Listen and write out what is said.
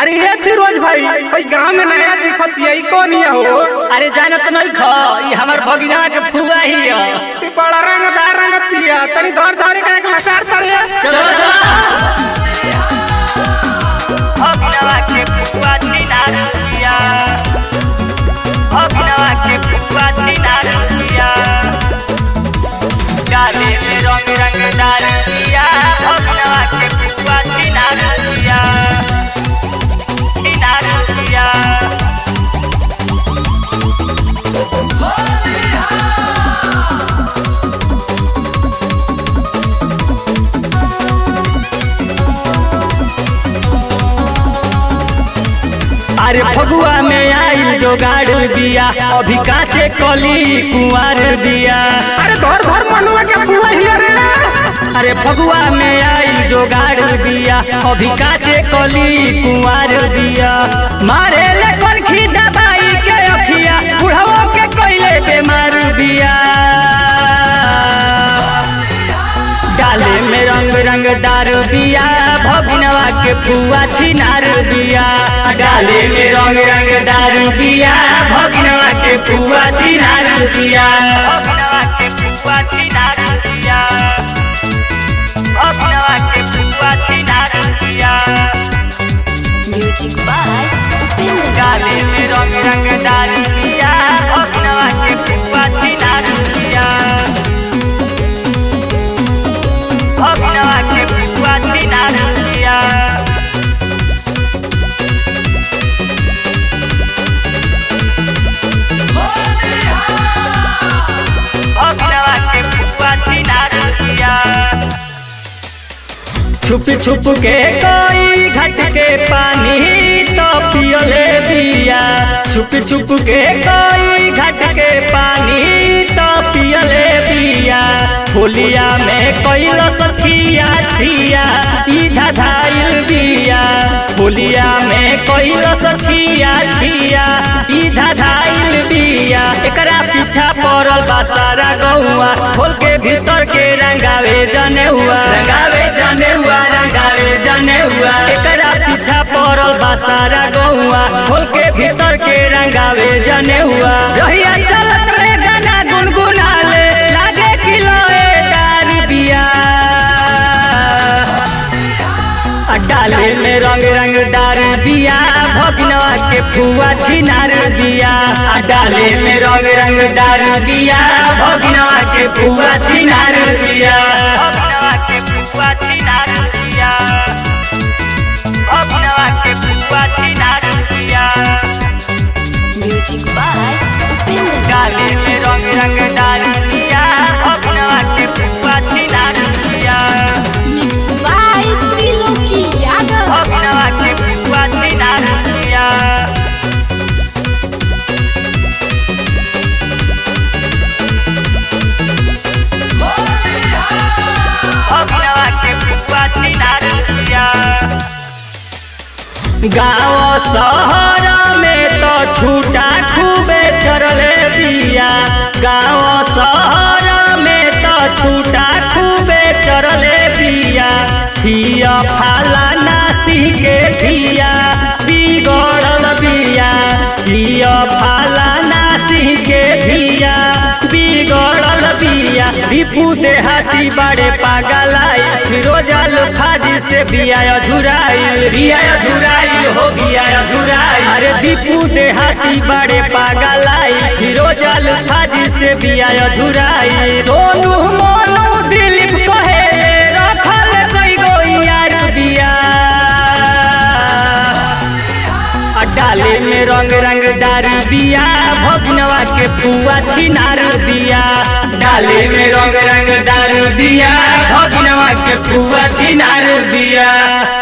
अरे ये फिरोज भाई भाई गांव में नया दिखत यही कौन है हो? अरे जानत नहीं खा ये हमार भगिना के फुआ ही है। तू बड़ा रंगदार रंगतिया तनी धर धरे के लसार तड़े। चलो चलो भगिना के फुआ चिनार किया, भगिना के फुआ चिनार किया, डाले में रंग रंगदार किया, भगिना के फुआ चिनार किया। अरे फगुआ में आई जो गाड़ बिया अभी काचे कली कुंवर बिया। अरे धर धर मनुआ के फुआ हिया रे। अरे फगुआ में आई जो गाड़ बिया अभी काचे कली कुंवर बिया। मारे ले कनखी दबाई के अखिया बुढ़ाओ के कोइले बेमार बिया। डाले में रंग रंगदार बिया भगिनवा के फुआ छिनार बिया। डाले में रंग रंगदार बिया भगिनवा के फुआ छिनार बिया। भगिनवा के फुआ छिनार बिया, भगिनवा के फुआ छिनार बिया। Music by Upendra. डाले में रंग रंगदार बिया भगिनवा के फुआ छिनार बिया। भगिनवा के फुआ छिनार बिया। भगिनवा के फुआ छिनार बिया। छुप छुप के कोई घट के पानी तो पियले बिया। छुप छुप के कोई घट के पानी तो पियले बिया। होलिया में कैलस छिया छिया ई धधाइल बिया। होलिया में कैलस छिया छिया ई धधाइल बिया। एकरा पीछा पड़ल बा सारा गौआ खोल के भीतर के रंगावे जने हुआ, रंगावे जने हुआ, रंगावे जने हुआ। एकरा पीछा पड़ल बा सारा गौआ खोल के भीतर के रंगावे जने हुआ। रहिया चलत रे गाना गुनगुनाले लागे किलोए दार बिया। डाले में रंग रंगदार बिया भगिनवा के फुआ छिनार बिया। डाले में रंग रंगदार बिया भगिनवा के फुआ छिनार बिया। भगिनवा के फुआ छिनार बिया, भगिनवा के फुआ छिनार बिया। Music by Upendra. डाले में रंग रंगदार बिया भगिनवा के फुआ छिनार बिया। Mix by Triloki Yadav. भगिनवा के फुआ छिनार बिया। भगिनवा के फुआ छिनार बिया। गाँव शहर में तो छूटा खूबे चरले बिया। गाँव शहर में तो छूटा खूबे चरले बिया। हिया फालाना सिंह के धिया बिगड़ल बिया। हिया फालाना सिंह के धिया बिगड़ल बिया। दीपू देहाती बड़े पागल आई फिरोजाल फाजी से बिया अधुराई, बिया अधुराई हो बिया अधुराई। अरे दीपू देहाती बड़े पागल आई फिरोजाल फाजी से बिया अधुराई। सोनू मोनू दिलीप कहे रखल कई गो यार बिया। डाले में रंग रंगदार बिया भगिनवा के फुआ छिनार बिया। डाले में रंग रंगदार बिया भगिनवा के फुआ छिनार बिया।